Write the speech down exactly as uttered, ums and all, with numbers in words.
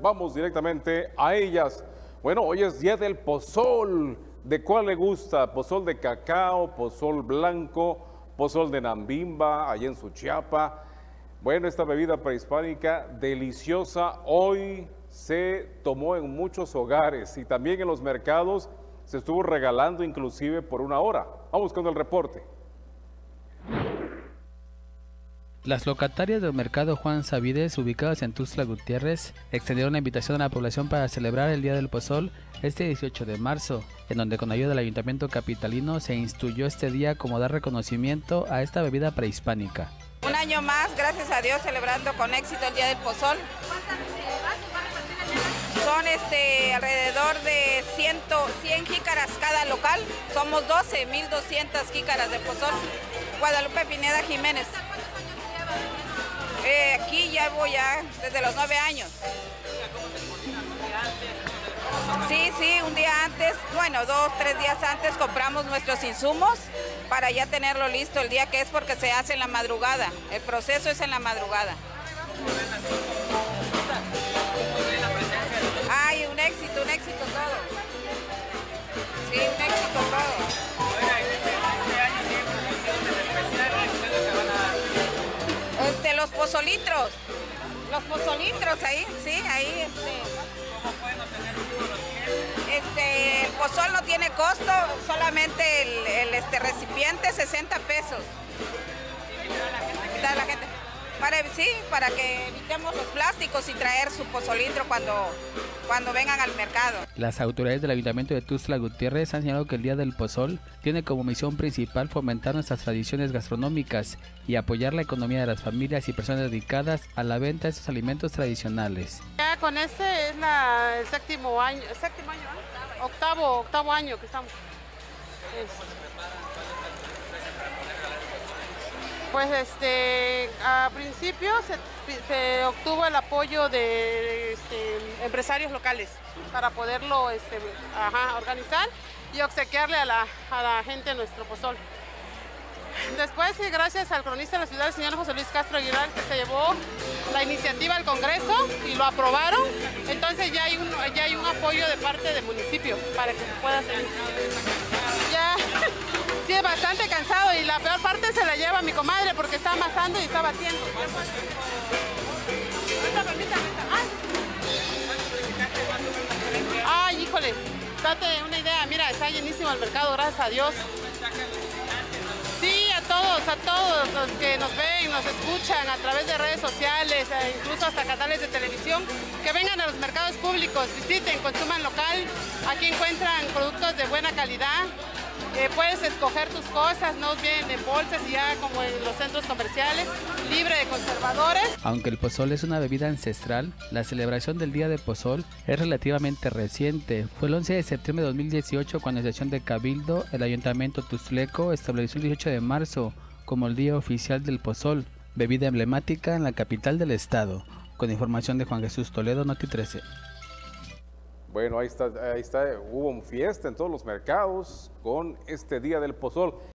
vamos directamente a ellas. Bueno, hoy es día del pozol. ¿De cuál le gusta? Pozol de cacao, pozol blanco, pozol de Nambimba, allá en Suchiapa. Bueno, esta bebida prehispánica deliciosa hoy se tomó en muchos hogares y también en los mercados se estuvo regalando inclusive por una hora. Vamos con el reporte. Las locatarias del mercado Juan Sabides, ubicadas en Tuxtla Gutiérrez, extendieron la invitación a la población para celebrar el Día del Pozol este dieciocho de marzo, en donde con ayuda del Ayuntamiento Capitalino se instituyó este día como dar reconocimiento a esta bebida prehispánica. Un año más, gracias a Dios, celebrando con éxito el Día del Pozol. Son este, alrededor de cien, cien jícaras cada local, somos doce mil doscientas jícaras de pozol. Guadalupe Pineda Jiménez. Eh, aquí llevo ya desde los nueve años. Sí, sí, un día antes, bueno, dos, tres días antes compramos nuestros insumos para ya tenerlo listo el día que es, porque se hace en la madrugada. El proceso es en la madrugada. Ay, un éxito, un éxito todo. Sí, un éxito todo. Este, los pozolitros, los pozolitros ahí, sí, ahí, este. ¿Cómo pueden obtener los clientes? Este, el pozol no tiene costo, solamente el, el este, recipiente, sesenta pesos. ¿Y invitar a la gente que Invitar a la gente. Para, sí, para que evitemos los plásticos y traer su pozolitro cuando, cuando vengan al mercado. Las autoridades del Ayuntamiento de Tuxtla Gutiérrez han señalado que el Día del Pozol tiene como misión principal fomentar nuestras tradiciones gastronómicas y apoyar la economía de las familias y personas dedicadas a la venta de estos alimentos tradicionales. Ya con este es la, el séptimo año, el séptimo año, ¿eh? octavo, octavo año que estamos. Es, Pues este, a principio se, se obtuvo el apoyo de este, empresarios locales para poderlo este, ajá, organizar y obsequiarle a la, a la gente nuestro pozol. Después, gracias al cronista de la ciudad, el señor José Luis Castro Aguilar, que se llevó la iniciativa al Congreso y lo aprobaron, entonces ya hay un, ya hay un apoyo de parte del municipio para que se pueda hacer. Ya, sí, es bastante cansado y la peor parte se la lleva mi comadre porque está amasando y está batiendo. Ay, híjole, date una idea, mira, está llenísimo el mercado, gracias a Dios. Sí, a todos, a todos los que nos ven, nos escuchan a través de redes sociales, incluso hasta canales de televisión, que vengan a los mercados públicos, visiten, consuman local, aquí encuentran productos de buena calidad, eh, puedes escoger tus cosas, no vienen en bolsas y ya como en los centros comerciales, libre de conservadores. Aunque el pozol es una bebida ancestral, la celebración del Día de Pozol es relativamente reciente. Fue el once de septiembre de dos mil dieciocho cuando en sesión de Cabildo el Ayuntamiento Tuxtleco estableció el dieciocho de marzo como el Día Oficial del Pozol, bebida emblemática en la capital del estado. Con información de Juan Jesús Toledo, Noti trece. Bueno, ahí está, ahí está, hubo fiesta en todos los mercados con este Día del Pozol.